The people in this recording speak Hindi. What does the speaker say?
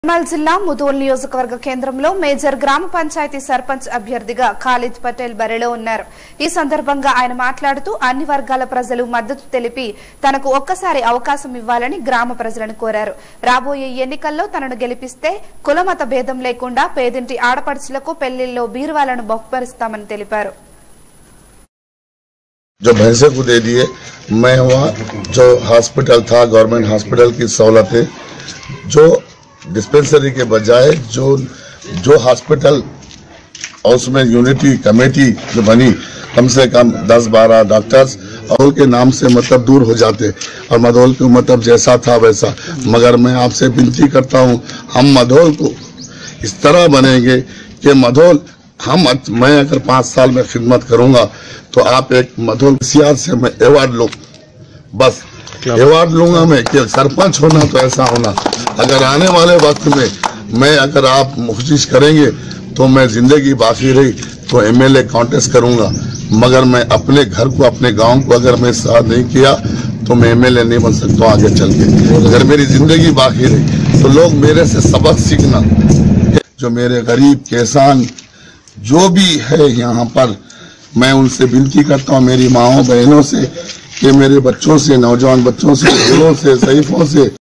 నిర్మల్ జిల్లా ముదోల్ నియోజకవర్గ కేంద్రంలో మేజర్ గ్రామ పంచాయతీ సర్పంచ్ అభ్యర్థిగా ఖాలిద్ పటేల్ బరిలో ఉన్నారు. ఈ సందర్భంగా ఆయన మాట్లాడుతూ అన్ని వర్గాల ప్రజలు మద్దతు తెలిపి తనకు ఒక్కసారి అవకాశం ఇవ్వాలని గ్రామ ప్రజలను కోరారు. రాబోయే ఎన్నికల్లో తనను గెలిపిస్తే కులమత భేదం లేకుండా పేదింటి ఆడపడుచులకు పెళ్లిళ్లలో బీరువాలను బహుకరిస్తామని తెలిపారు. जो भैंसे को दे दिए, मैं वहाँ जो हॉस्पिटल था गवर्नमेंट हॉस्पिटल की सहूलतें जो डिस्पेंसरी के बजाय जो हॉस्पिटल और उसमें यूनिटी कमेटी जो बनी कम से कम 10-12 डॉक्टर्स और के नाम से मतलब दूर हो जाते और मधोल को मतलब जैसा था वैसा। मगर मैं आपसे विनती करता हूँ, हम मधोल को इस तरह बनेंगे कि मधोल मैं अगर 5 साल में खिदमत करूंगा तो आप एक मधोल सियार से मैं अवार्ड लूं, बस अवार्ड लूंगा मैं कि सरपंच होना तो ऐसा होना। अगर आने वाले वक्त में मैं अगर आप कोशिश करेंगे तो मैं जिंदगी बाकी रही तो एमएलए कॉन्टेस्ट करूंगा, मगर मैं अपने घर को अपने गांव को अगर मैं साथ नहीं किया तो मैं एमएलए नहीं बन सकता आगे चल के। अगर मेरी जिंदगी बाकी रही तो लोग मेरे से सबक सीखना। जो मेरे गरीब किसान जो भी है यहाँ पर, मैं उनसे विनती करता हूँ मेरी माओ बहनों से कि मेरे बच्चों से, नौजवान बच्चों से, बूढ़ों से, शरीफों से